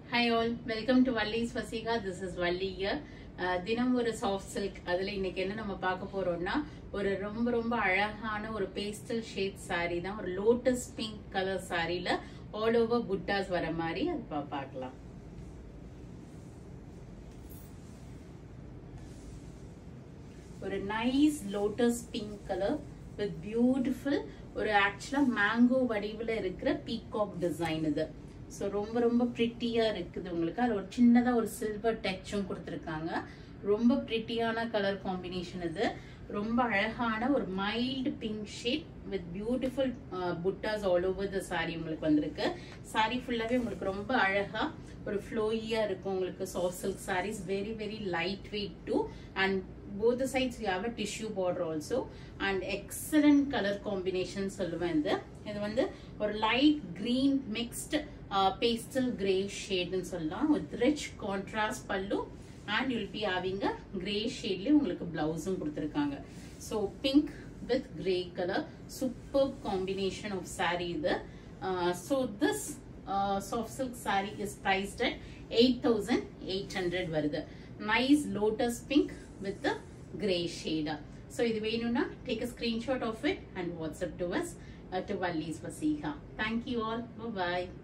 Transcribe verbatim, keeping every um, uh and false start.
Hi all, welcome to Vallis Vaseha. This is Valli here. தினம் ஒரு soft silk. அதுல இன்னைக்கு என்ன நம்ம பார்க்க போறோம்னா ஒரு ரொம்ப ரொம்ப அழகான ஒரு pastel shade saree தான். ஒரு lotus pink color sareeல all over buttas வர மாதிரி அது பார்க்கலாம். ஒரு nice lotus pink color with beautiful ஒரு actually mango வடிவுல இருக்கிற peacock design இது. So ரொம்ப ரொம்ப பிரிட்டியா இருக்குது உங்களுக்கு. அது ஒரு சின்னதா ஒரு சில்வர் டச்சும் கொடுத்திருக்காங்க. ரொம்ப பிரிட்டியான கலர் காம்பினேஷன் இது. ரொம்ப அழகான ஒரு mild pink shade with beautiful uh, buttas all over the saree உங்களுக்கு வந்திருக்கு. saree ஃபுல்லாவே உங்களுக்கு ரொம்ப அழகா ஒரு ஃப்ளோயியா இருக்கும் உங்களுக்கு. soft silk sarees very very light weight too, and both the sides we have a tissue border also, and excellent color combination சொல்லுவேன். இது இது வந்து ஒரு light green mixed uh, pastel gray shade ன்னு சொல்லலாம். with rich contrast pallu, and you'll be having a gray shade ல உங்களுக்கு blouse-ம் கொடுத்திருக்காங்க. so pink with gray color, superb combination of saree இது. uh, so this uh, soft silk saree is priced at eight thousand eight hundred வருது. nice lotus pink with the gray shade. So இது வேணும்னா take a screenshot of it and WhatsApp to us uh, to Vallis Vaseha. Thank you all. Bye bye.